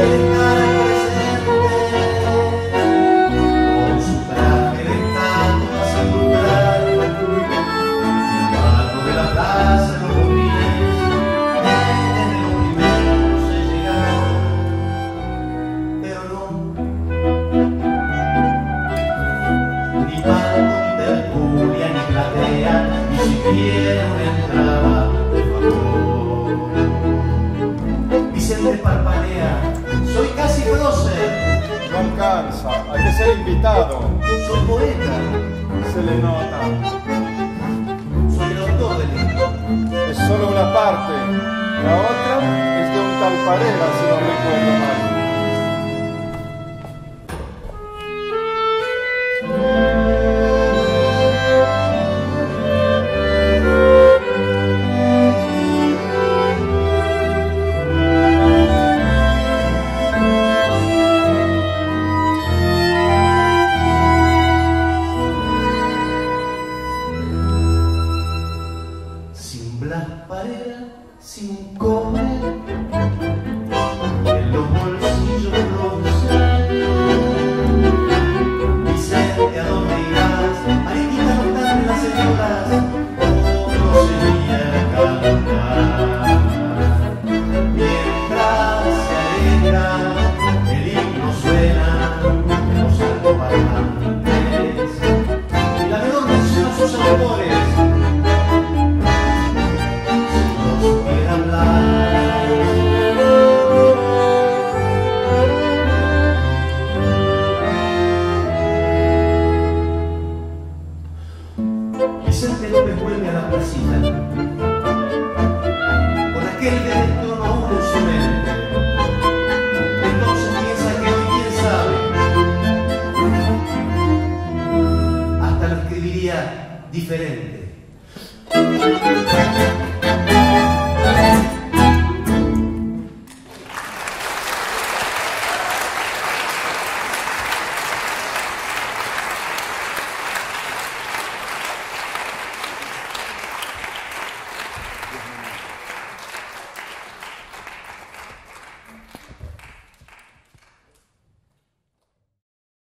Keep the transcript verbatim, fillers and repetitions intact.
Vicente parpadea, soy casi prócer. No alcanza, hay que ser invitado. Soy poeta. Se le nota. Soy el autor del libro. Es solo una parte. La otra es de un tal Parera, si no recuerdo.